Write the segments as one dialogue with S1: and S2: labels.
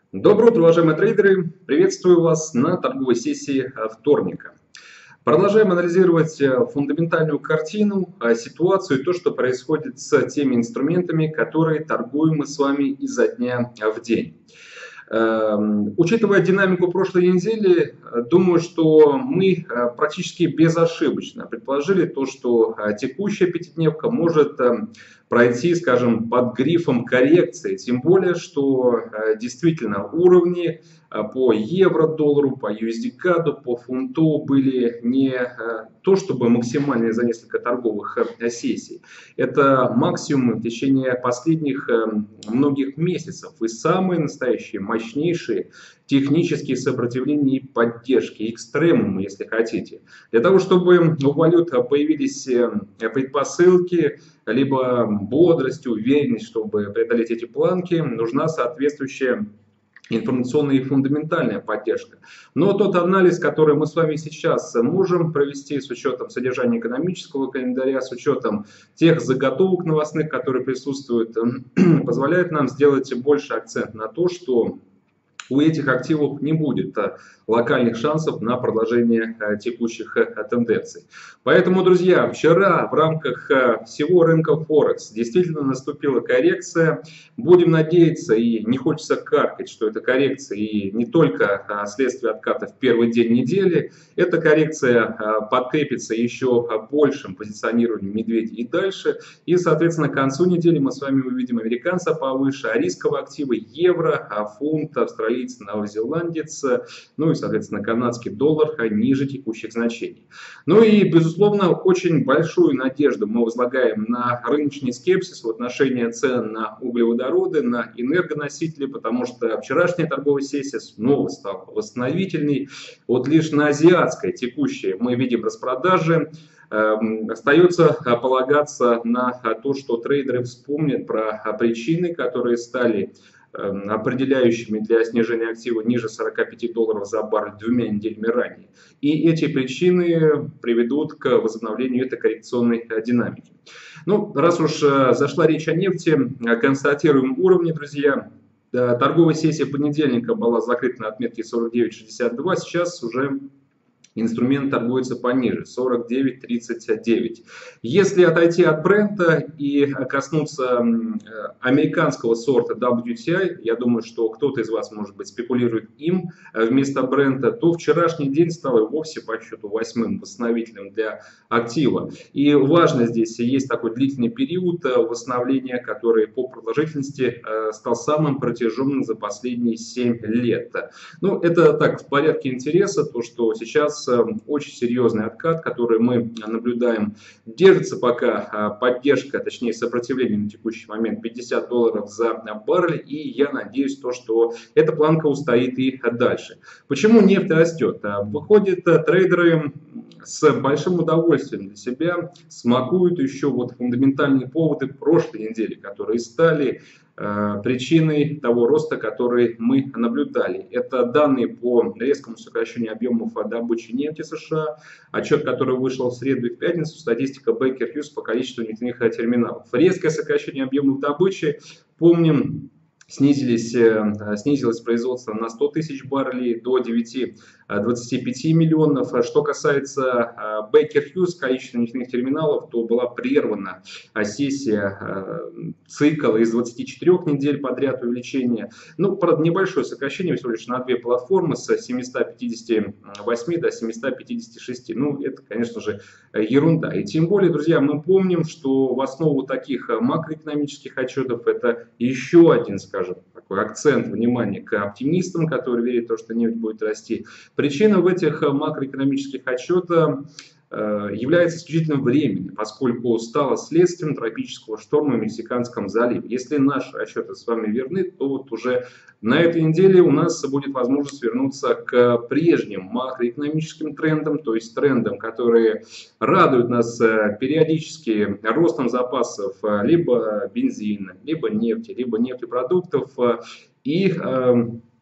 S1: Доброе утро, уважаемые трейдеры! Приветствую вас на торговой сессии вторника. Продолжаем анализировать фундаментальную картину, ситуацию и то, что происходит с теми инструментами, которые торгуем мы с вами изо дня в день. Учитывая динамику прошлой недели, думаю, что мы практически безошибочно предположили то, что текущая пятидневка может пройти, скажем, под грифом коррекции. Тем более, что действительно уровни по евро-доллару, по USD-каду, по фунту были не то чтобы максимальные за несколько торговых сессий. Это максимумы в течение последних многих месяцев и самые настоящие, мощнейшие технические сопротивления и поддержки, экстремумы, если хотите. Для того, чтобы у валют появились предпосылки, либо бодрость, уверенность, чтобы преодолеть эти планки, нужна соответствующая информационная и фундаментальная поддержка. Но тот анализ, который мы с вами сейчас можем провести с учетом содержания экономического календаря, с учетом тех заготовок новостных, которые присутствуют, позволяет нам сделать больше акцент на то, что у этих активов не будет локальных шансов на продолжение текущих тенденций. Поэтому, друзья, вчера в рамках всего рынка Форекс действительно наступила коррекция. Будем надеяться, и не хочется каркать, что это коррекция и не только следствие отката в первый день недели. Эта коррекция подкрепится еще большим позиционированием медведя и дальше. И, соответственно, к концу недели мы с вами увидим американца повыше, а рисковые активы евро, фунт, австралийец, новозеландец, ну и, соответственно, канадский доллар ниже текущих значений. Ну и, безусловно, очень большую надежду мы возлагаем на рыночный скепсис в отношении цен на углеводороды, на энергоносители, потому что вчерашняя торговая сессия снова стала восстановительной. Вот лишь на азиатской текущей мы видим распродажи. Остается полагаться на то, что трейдеры вспомнят про причины, которые стали определяющими для снижения актива ниже 45 долларов за баррель 2 неделями ранее. И эти причины приведут к возобновлению этой коррекционной динамики. Ну, раз уж зашла речь о нефти, констатируем уровни, друзья. Торговая сессия понедельника была закрыта на отметке 49.62, сейчас уже инструмент торгуется пониже, 49.39. Если отойти от бренда и коснуться американского сорта WTI, я думаю, что кто-то из вас, может быть, спекулирует им вместо бренда, то вчерашний день стал и вовсе по счету 8-м восстановительным для актива. И важно здесь, есть такой длительный период восстановления, который по продолжительности стал самым протяженным за последние 7 лет. Ну, это так, в порядке интереса, то, что сейчас очень серьезный откат, который мы наблюдаем. Держится пока поддержка, точнее сопротивление на текущий момент 50 долларов за баррель. И я надеюсь, что эта планка устоит и дальше. Почему нефть растет? Выходят трейдеры с большим удовольствием для себя, смакуют еще вот фундаментальные поводы прошлой недели, которые стали причиной того роста, который мы наблюдали. Это данные по резкому сокращению объемов добычи нефти США, отчет, который вышел в среду и в пятницу, статистика Baker Hughes по количеству нефтяных терминалов. Резкое сокращение объемов добычи, помним, снизилось производство на 100 тысяч баррелей до 9-25 миллионов. Что касается Baker Hughes, количества нефтяных терминалов, то была прервана сессия цикла из 24 недель подряд увеличения. Ну, правда, небольшое сокращение, всего лишь на две платформы с 758 до 756. Ну, это, конечно же, ерунда. И тем более, друзья, мы помним, что в основу таких макроэкономических отчетов это еще один, скажем, такой акцент внимания к оптимистам, которые верят в то, что нефть будет расти. Причина в этих макроэкономических отчетах является исключительно временной, поскольку стало следствием тропического шторма в Мексиканском заливе. Если наши расчеты с вами верны, то вот уже на этой неделе у нас будет возможность вернуться к прежним макроэкономическим трендам, то есть трендам, которые радуют нас периодически ростом запасов либо бензина, либо нефти, либо нефтепродуктов и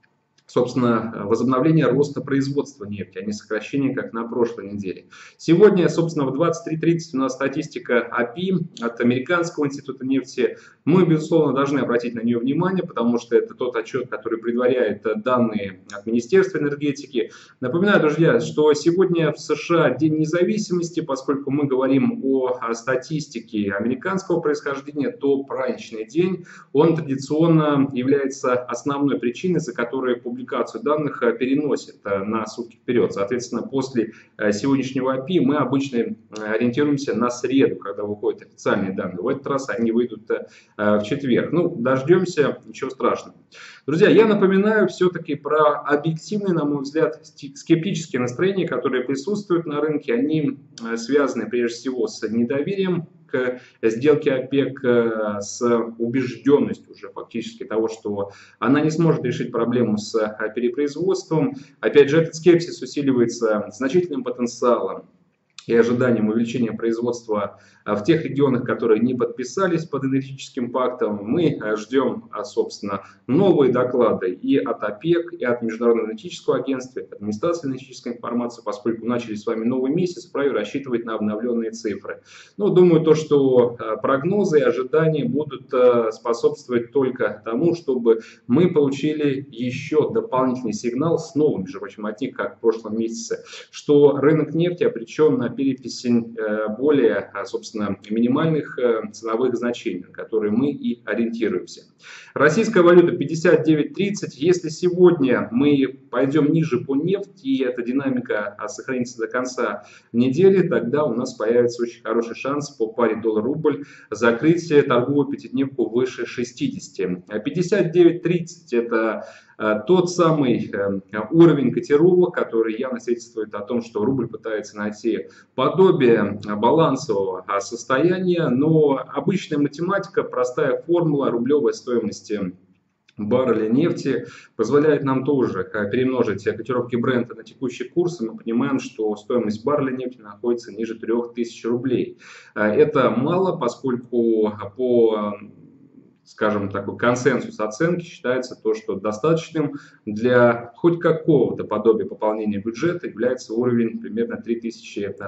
S1: собственно, возобновление роста производства нефти, а не сокращение, как на прошлой неделе. Сегодня, собственно, в 23:30 у нас статистика АПИ от Американского института нефти. Мы, безусловно, должны обратить на нее внимание, потому что это тот отчет, который предваряет данные от Министерства энергетики. Напоминаю, друзья, что сегодня в США День независимости, поскольку мы говорим о статистике американского происхождения, то праздничный день, он традиционно является основной причиной, за которой публикацию данных переносит на сутки вперед. Соответственно, после сегодняшнего АПИ мы обычно ориентируемся на среду, когда выходят официальные данные. В этот раз они выйдут в четверг. Ну, дождемся, ничего страшного. Друзья, я напоминаю все-таки про объективные, на мой взгляд, скептические настроения, которые присутствуют на рынке. Они связаны прежде всего с недоверием к сделке ОПЕК, с убежденностью уже фактически того, что она не сможет решить проблему с перепроизводством. Опять же, этот скепсис усиливается значительным потенциалом и ожиданием увеличения производства в тех регионах, которые не подписались под энергетическим пактом. Мы ждем, собственно, новые доклады и от ОПЕК, и от Международного энергетического агентства, и от администрации энергетической информации, поскольку начали с вами новый месяц, вправе рассчитывать на обновленные цифры. Но думаю, то, что прогнозы и ожидания будут способствовать только тому, чтобы мы получили еще дополнительный сигнал с новым, между прочим, от них, как в прошлом месяце, что рынок нефти обречен на переписень более, собственно, минимальных ценовых значений, на которые мы и ориентируемся. Российская валюта 59.30. Если сегодня мы пойдем ниже по нефти, и эта динамика сохранится до конца недели, тогда у нас появится очень хороший шанс по паре доллар-рубль закрыть торговую пятидневку выше 60. 59.30 это тот самый уровень котировок, который явно свидетельствует о том, что рубль пытается найти подобие балансового состояния, но обычная математика, простая формула рублевой стоимости барреля нефти позволяет нам тоже перемножить котировки брента на текущий курс, и мы понимаем, что стоимость барреля нефти находится ниже 3000 рублей. Это мало, поскольку по, скажем, такой консенсус оценки считается то, что достаточным для хоть какого-то подобия пополнения бюджета является уровень примерно 3100-3200.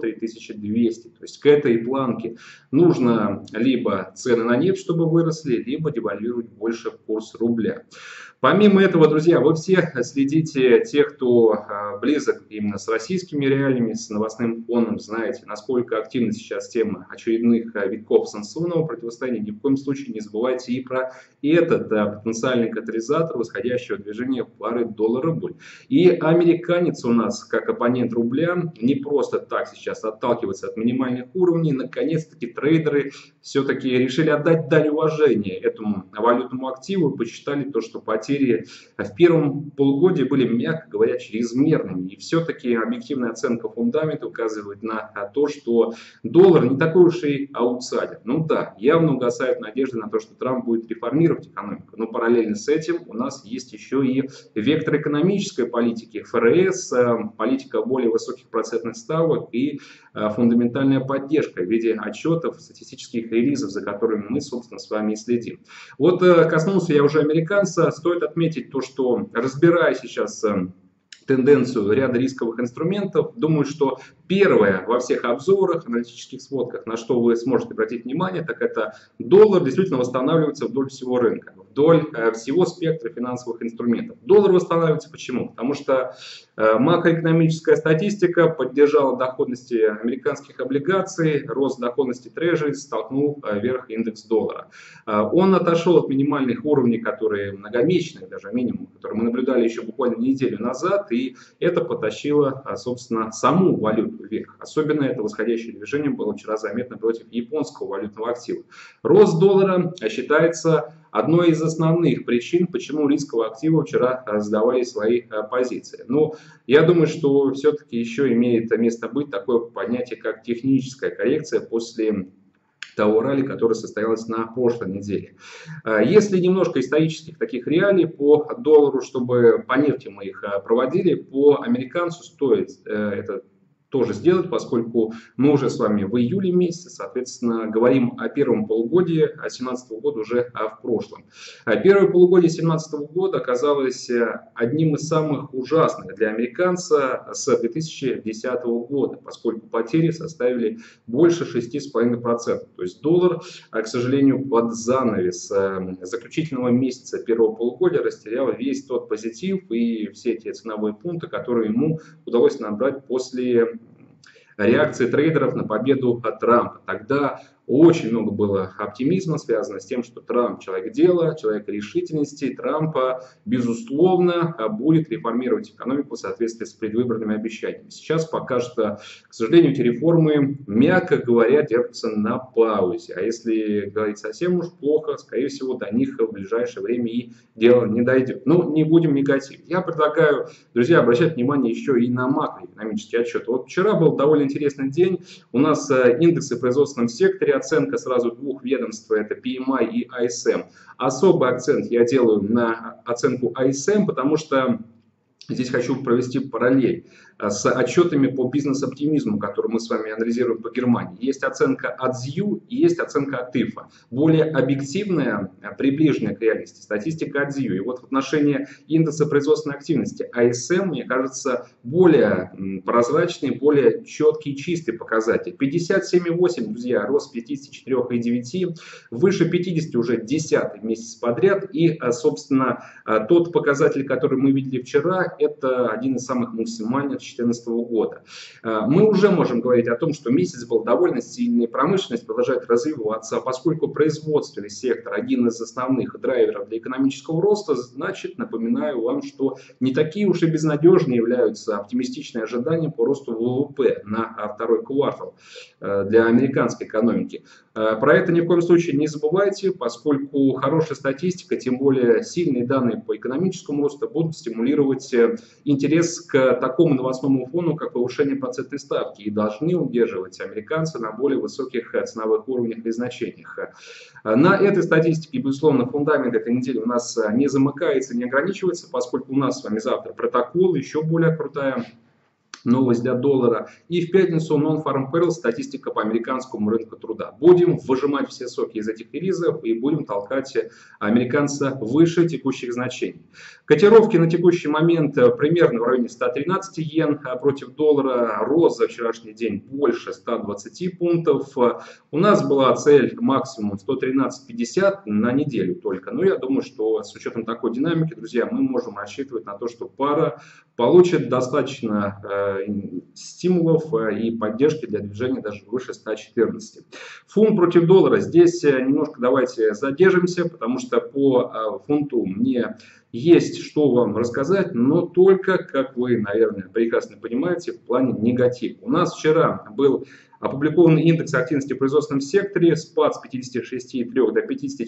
S1: То есть к этой планке нужно либо цены на нефть, чтобы выросли, либо девальвировать больше курс рубля. Помимо этого, друзья, вы все следите, те, кто близок именно с российскими реалиями, с новостным фоном, знаете, насколько активна сейчас тема очередных витков санкционного противостояния. Ни в коем случае не забывайте и про этот потенциальный катализатор восходящего движения в пары доллар-рубль. И американец у нас, как оппонент рубля, не просто так сейчас отталкивается от минимальных уровней. Наконец-таки трейдеры все-таки решили отдать дань уважения этому валютному активу и посчитали то, что потери в первом полугодии были, мягко говоря, чрезмерными. И все-таки объективная оценка фундамента указывает на то, что доллар не такой уж и аутсайдер. Ну да, явно угасает надежда на то, что Трамп будет реформировать экономику. Но параллельно с этим у нас есть еще и вектор экономической политики, ФРС, политика более высоких процентных ставок и фундаментальная поддержка в виде отчетов, статистических релизов, за которыми мы, собственно, с вами и следим. Вот коснулся я уже американца. Стоит отметить то, что, разбирая сейчас тенденцию ряда рисковых инструментов, думаю, что первое во всех обзорах, аналитических сводках, на что вы сможете обратить внимание, так это доллар действительно восстанавливается вдоль всего рынка, вдоль всего спектра финансовых инструментов. Доллар восстанавливается почему? Потому что макроэкономическая статистика поддержала доходности американских облигаций, рост доходности трежери столкнул вверх индекс доллара. Он отошел от минимальных уровней, которые многомесячных, даже минимум, которые мы наблюдали еще буквально неделю назад, и это потащило, собственно, саму валюту вверх. Особенно это восходящее движение было вчера заметно против японского валютного актива. Рост доллара считается одной из основных причин, почему рисковые активы вчера сдавали свои позиции. Но я думаю, что все-таки еще имеет место быть такое понятие, как техническая коррекция после того ралли, которое состоялось на прошлой неделе. Если немножко исторических таких реалий по доллару, чтобы по нефти мы их проводили, по американцу стоит это тоже сделать, поскольку мы уже с вами в июле месяце, соответственно, говорим о первом полугодии 2017 года уже в прошлом. Первое полугодие 2017 года оказалось одним из самых ужасных для американца с 2010 года, поскольку потери составили больше 6,5%. То есть доллар, к сожалению, под занавес заключительного месяца первого полугодия растерял весь тот позитив и все те ценовые пункты, которые ему удалось набрать после реакции трейдеров на победу от Трампа. Тогда очень много было оптимизма, связанного с тем, что Трамп человек дела, человек решительности. Трампа, безусловно, будет реформировать экономику в соответствии с предвыборными обещаниями. Сейчас пока что, к сожалению, эти реформы, мягко говоря, держатся на паузе. А если говорить совсем уж плохо, скорее всего, до них в ближайшее время и дело не дойдет. Но не будем негативить. Я предлагаю, друзья, обращать внимание еще и на макроэкономические отчеты. Вот вчера был довольно интересный день. У нас индексы в производственном секторе, оценка сразу двух ведомств, это PMI и ISM. Особый акцент я делаю на оценку ISM, потому что здесь хочу провести параллель с отчетами по бизнес-оптимизму, которые мы с вами анализируем по Германии. Есть оценка от ZIU и есть оценка от IFA. Более объективная, приближенная к реальности статистика от ZIU. И вот в отношении индекса производственной активности ISM, мне кажется, более прозрачный, более четкий и чистый показатель. 57,8, друзья, рост 54,9, выше 50 уже 10-й месяц подряд. И, собственно, тот показатель, который мы видели вчера, это один из самых максимальных 2014 года. Мы уже можем говорить о том, что месяц был довольно сильный, промышленность продолжает развиваться, поскольку производственный сектор один из основных драйверов для экономического роста, значит, напоминаю вам, что не такие уж и безнадежные являются оптимистичные ожидания по росту ВВП на второй квартал для американской экономики. Про это ни в коем случае не забывайте, поскольку хорошая статистика, тем более сильные данные по экономическому росту будут стимулировать интерес к такому новостному фону, как повышение процентной ставки, и должны удерживать американцы на более высоких ценовых уровнях и значениях. На этой статистике, безусловно, фундамент этой недели у нас не замыкается, не ограничивается, поскольку у нас с вами завтра протокол, еще более крутая новость для доллара. И в пятницу Non-Farm Payroll, статистика по американскому рынку труда. Будем выжимать все соки из этих релизов и будем толкать американца выше текущих значений. Котировки на текущий момент примерно в районе 113 йен против доллара. Рост за вчерашний день больше 120 пунктов. У нас была цель максимум 113,50 на неделю только. Но я думаю, что с учетом такой динамики, друзья, мы можем рассчитывать на то, что пара получит достаточно стимулов и поддержки для движения даже выше 114. Фунт против доллара. Здесь немножко давайте задержимся, потому что по фунту мне есть что вам рассказать, но только, как вы, наверное, прекрасно понимаете, в плане негатива. У нас вчера был опубликован индекс активности в производственном секторе, спад с 56,3 до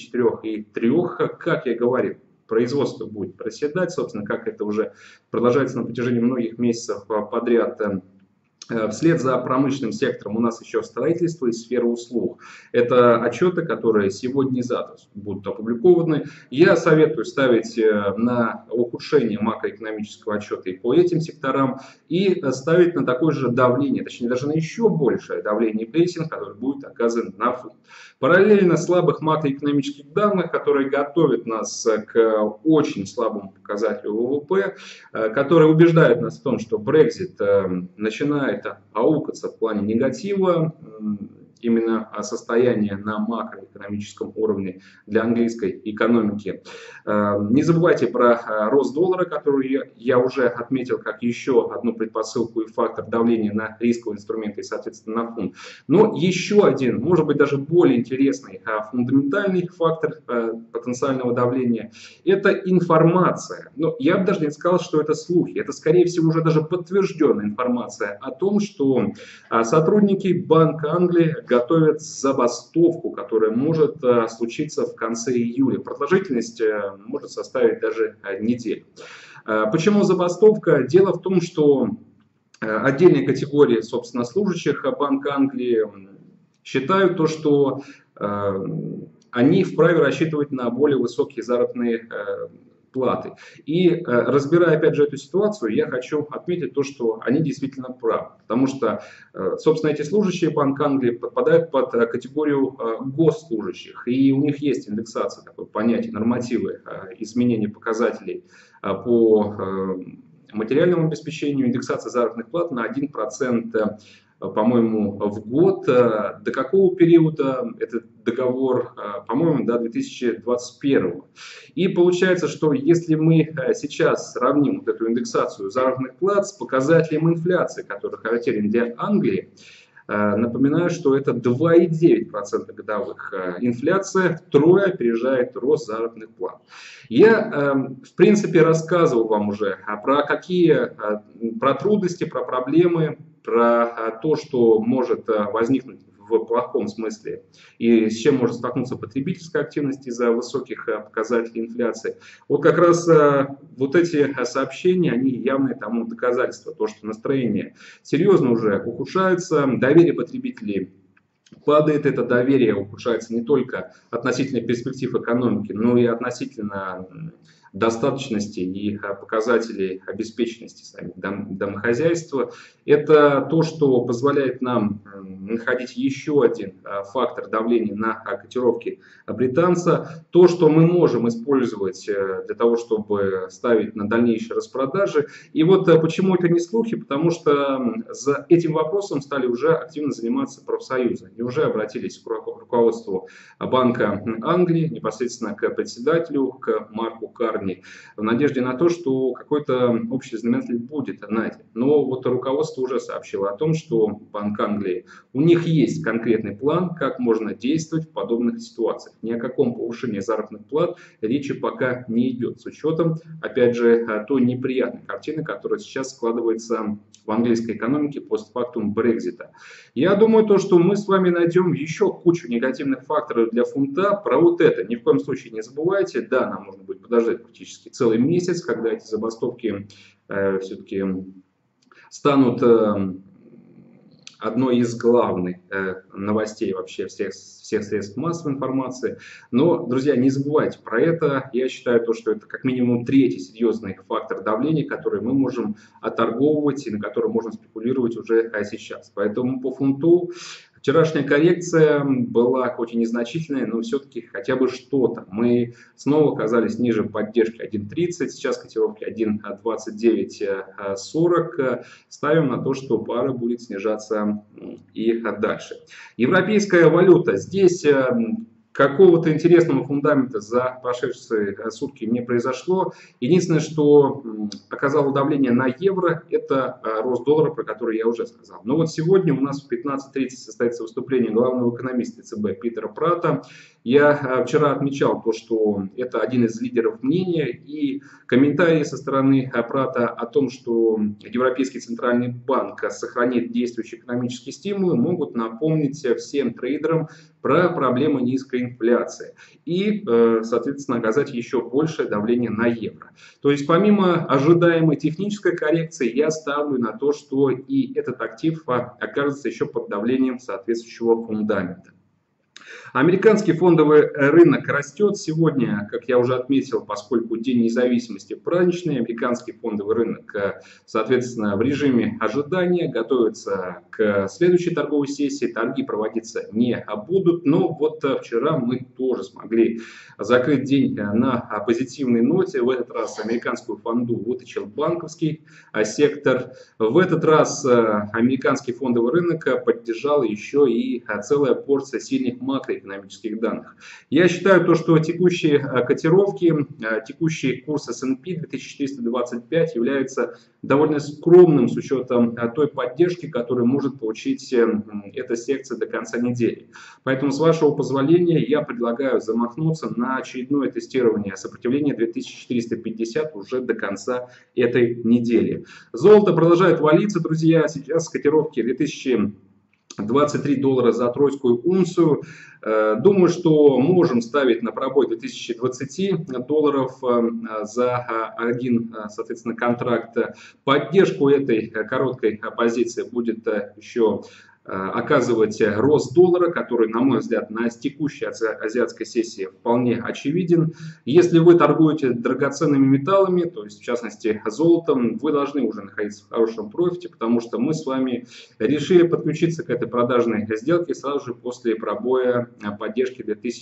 S1: 54,3, как я говорил. Производство будет проседать, собственно, как это уже продолжается на протяжении многих месяцев подряд. Вслед за промышленным сектором у нас еще строительство и сфера услуг. Это отчеты, которые сегодня и завтра будут опубликованы. Я советую ставить на ухудшение макроэкономического отчета и по этим секторам, и ставить на такое же давление, точнее даже на еще большее давление и прессинг, который будет оказан на фунт. Параллельно слабых макроэкономических данных, которые готовят нас к очень слабому показателю ВВП, которые убеждают нас в том, что Brexit начинает аукаться в плане негатива, именно состояние на макроэкономическом уровне для английской экономики. Не забывайте про рост доллара, который я уже отметил как еще одну предпосылку и фактор давления на рисковые инструменты и, соответственно, на фунт. Но еще один, может быть, даже более интересный фундаментальный фактор потенциального давления – это информация. Но я бы даже не сказал, что это слухи. Это, скорее всего, уже даже подтвержденная информация о том, что сотрудники Банка Англии готовят забастовку, которая может случиться в конце июля. Продолжительность может составить даже неделю. Почему забастовка? Дело в том, что отдельные категории, собственно, служащих Банка Англии считают то, что они вправе рассчитывать на более высокие заработные платы. И разбирая опять же эту ситуацию, я хочу отметить то, что они действительно правы. Потому что, собственно, эти служащие Банка Англии подпадают под категорию госслужащих. И у них есть индексация, такое понятие, нормативы изменения показателей по материальному обеспечению, индексация заработных плат на 1%, по-моему, в год. До какого периода этот договор? По-моему, до 2021. И получается, что если мы сейчас сравним вот эту индексацию заработных плат с показателем инфляции, который характерен для Англии, напоминаю, что это 2,9% годовых. Инфляция втрое опережает рост заработных плат. Я, в принципе, рассказывал вам уже про трудности, про проблемы, про то, что может возникнуть в плохом смысле и с чем может столкнуться потребительская активность из-за высоких показателей инфляции. Вот как раз вот эти сообщения, они явные тому доказательство, то, что настроение серьезно уже ухудшается, доверие потребителей падает, это доверие ухудшается не только относительно перспектив экономики, но и относительно достаточности и показателей обеспеченности самих домохозяйства. Это то, что позволяет нам находить еще один фактор давления на котировки британца. То, что мы можем использовать для того, чтобы ставить на дальнейшие распродажи. И вот почему это не слухи, потому что за этим вопросом стали уже активно заниматься профсоюзы. Они уже обратились к руководству Банка Англии, непосредственно к председателю, к Марку Карни, в надежде на то, что какой-то общий знаменатель будет найден. Но вот руководство уже сообщило о том, что Банк Англии, у них есть конкретный план, как можно действовать в подобных ситуациях. Ни о каком повышении заработных плат речи пока не идет, с учетом, опять же, той неприятной картины, которая сейчас складывается в английской экономике постфактум Брексита. Я думаю, то, что мы с вами найдем еще кучу негативных факторов для фунта. Про вот это ни в коем случае не забывайте. Да, нам нужно будет подождать практически целый месяц, когда эти забастовки все-таки станут одной из главных новостей вообще всех средств массовой информации. Но, друзья, не забывайте про это. Я считаю, что это как минимум третий серьезный фактор давления, который мы можем отторговывать и на который можно спекулировать уже сейчас. Поэтому по фунту вчерашняя коррекция была хоть и незначительная, но все-таки хотя бы что-то. Мы снова оказались ниже поддержки 1.30, сейчас котировки 1.2940. Ставим на то, что пара будет снижаться и дальше. Европейская валюта. Здесь какого-то интересного фундамента за прошедшие сутки не произошло. Единственное, что оказало давление на евро, это рост доллара, про который я уже сказал. Но вот сегодня у нас в 15:30 состоится выступление главного экономиста ЦБ Питера Пратта. Я вчера отмечал то, что это один из лидеров мнения, и комментарии со стороны Пратта о том, что Европейский центральный банк сохранит действующие экономические стимулы, могут напомнить всем трейдерам про проблемы низкой инфляции и, соответственно, оказать еще большее давление на евро. То есть помимо ожидаемой технической коррекции, я ставлю на то, что и этот актив окажется еще под давлением соответствующего фундамента. Американский фондовый рынок растет сегодня, как я уже отметил, поскольку День независимости праздничный. Американский фондовый рынок, соответственно, в режиме ожидания готовится к следующей торговой сессии. Торги проводиться не будут, но вот вчера мы тоже смогли закрыть день на позитивной ноте. В этот раз американскую фонду вытащил банковский сектор. В этот раз американский фондовый рынок поддержал еще и целая порция сильных макроэкономических данных. Я считаю, что текущие котировки, текущий курс S&P 2425 является довольно скромным с учетом той поддержки, которую может получить эта секция до конца недели. Поэтому, с вашего позволения, я предлагаю замахнуться на очередное тестирование сопротивления 2450 уже до конца этой недели. Золото продолжает валиться, друзья. Сейчас котировки 2023 доллара за тройскую унцию. Думаю, что можем ставить на пробой 2020 долларов за один, соответственно, контракт. Поддержку этой короткой позиции будет еще оказывать рост доллара, который, на мой взгляд, на текущей азиатской сессии вполне очевиден. Если вы торгуете драгоценными металлами, то есть в частности золотом, вы должны уже находиться в хорошем профите, потому что мы с вами решили подключиться к этой продажной сделке сразу же после пробоя поддержки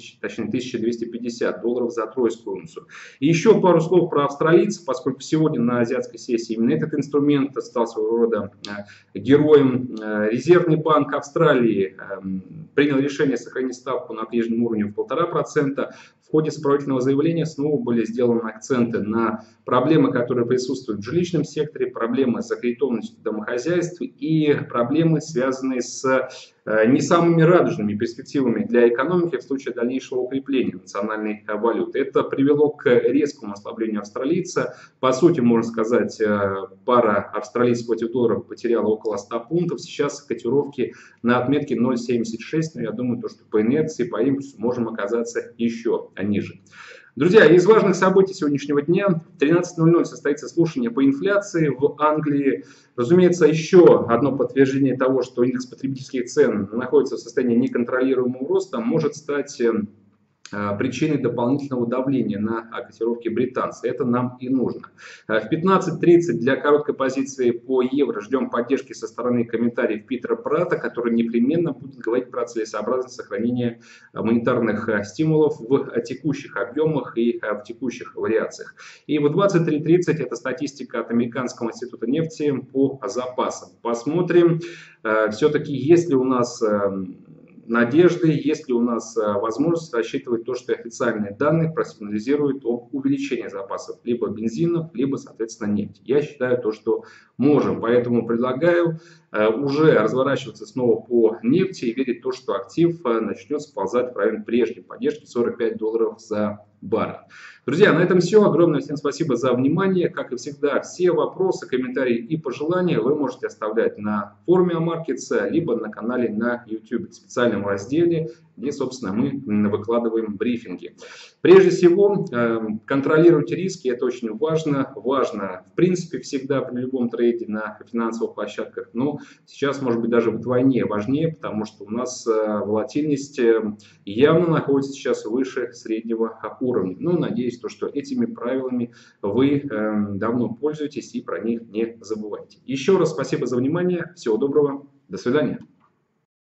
S1: 1250 долларов за тройскую унцию. И еще пару слов про австралийцев, поскольку сегодня на азиатской сессии именно этот инструмент стал своего рода героем. Резервный банк Австралии принял решение сохранить ставку на прежнем уровне в 1,5%. В ходе сопроводительного заявления снова были сделаны акценты на проблемы, которые присутствуют в жилищном секторе, проблемы с аккредитованностью домохозяйств и проблемы, связанные с не самыми радужными перспективами для экономики в случае дальнейшего укрепления национальной валюты. Это привело к резкому ослаблению австралийца. По сути, можно сказать, пара австралийцев против доллара потеряла около 100 пунктов. Сейчас котировки на отметке 0,76, но я думаю, что по инерции, по импульсу можем оказаться еще ниже. Друзья, из важных событий сегодняшнего дня в 13:00 состоится слушание по инфляции в Англии. Разумеется, еще одно подтверждение того, что индекс потребительских цен находится в состоянии неконтролируемого роста, может стать причиной дополнительного давления на котировки британцев. Это нам и нужно. В 15:30 для короткой позиции по евро ждем поддержки со стороны комментариев Питера Пратта, который непременно будет говорить про целесообразность сохранения монетарных стимулов в текущих объемах и в текущих вариациях. И в 23:30 это статистика от Американского института нефти по запасам. Посмотрим, все-таки есть ли у нас надежды, есть ли у нас возможность рассчитывать то, что официальные данные просигнализируют об увеличении запасов либо бензинов, либо, соответственно, нефти. Я считаю то, что можем, поэтому предлагаю уже разворачиваться снова по нефти и верить в то, что актив начнет сползать в район прежней поддержки 45 долларов за баррель. Друзья, на этом все. Огромное всем спасибо за внимание. Как и всегда, все вопросы, комментарии и пожелания вы можете оставлять на форуме Амаркетса, либо на канале на YouTube, в специальном разделе, где, собственно, мы выкладываем брифинги. Прежде всего, контролируйте риски, это очень важно. Важно, в принципе, всегда при любом трейде на финансовых площадках, но сейчас, может быть, даже вдвойне важнее, потому что у нас волатильность явно находится сейчас выше среднего уровня. Ну, надеюсь, что этими правилами вы давно пользуетесь и про них не забывайте. Еще раз спасибо за внимание, всего доброго, до свидания.